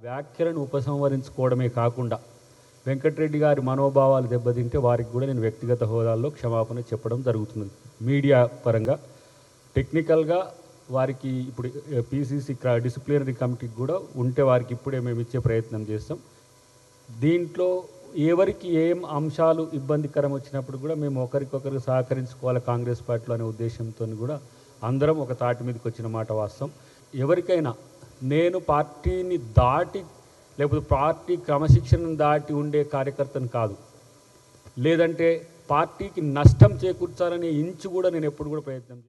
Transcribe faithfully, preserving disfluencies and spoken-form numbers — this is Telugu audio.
వ్యాఖ్యలను ఉపసంహరించుకోవడమే కాకుండా వెంకటరెడ్డి గారి మనోభావాలు దెబ్బతింటే వారికి కూడా నేను వ్యక్తిగత హోదాల్లో క్షమాపణ చెప్పడం జరుగుతుంది. మీడియా పరంగా టెక్నికల్గా వారికి ఇప్పుడు పీసీసీ డిసిప్లినరీ కమిటీకి కూడా ఉంటే వారికి ఇప్పుడే మేము ఇచ్చే ప్రయత్నం చేస్తాం. దీంట్లో ఎవరికి ఏం అంశాలు ఇబ్బందికరం వచ్చినప్పుడు కూడా మేము ఒకరికొకరు సహకరించుకోవాలి కాంగ్రెస్ పార్టీలో అనే ఉద్దేశంతో కూడా అందరం ఒక తాటి మీదకి వచ్చిన మాట వాస్తవం. ఎవరికైనా నేను పార్టీని దాటి లేకపోతే పార్టీ క్రమశిక్షణను దాటి ఉండే కార్యకర్తను కాదు, లేదంటే పార్టీకి నష్టం చేకూర్చాలనే ఇంచు కూడా నేను ఎప్పుడు కూడా ప్రయత్నం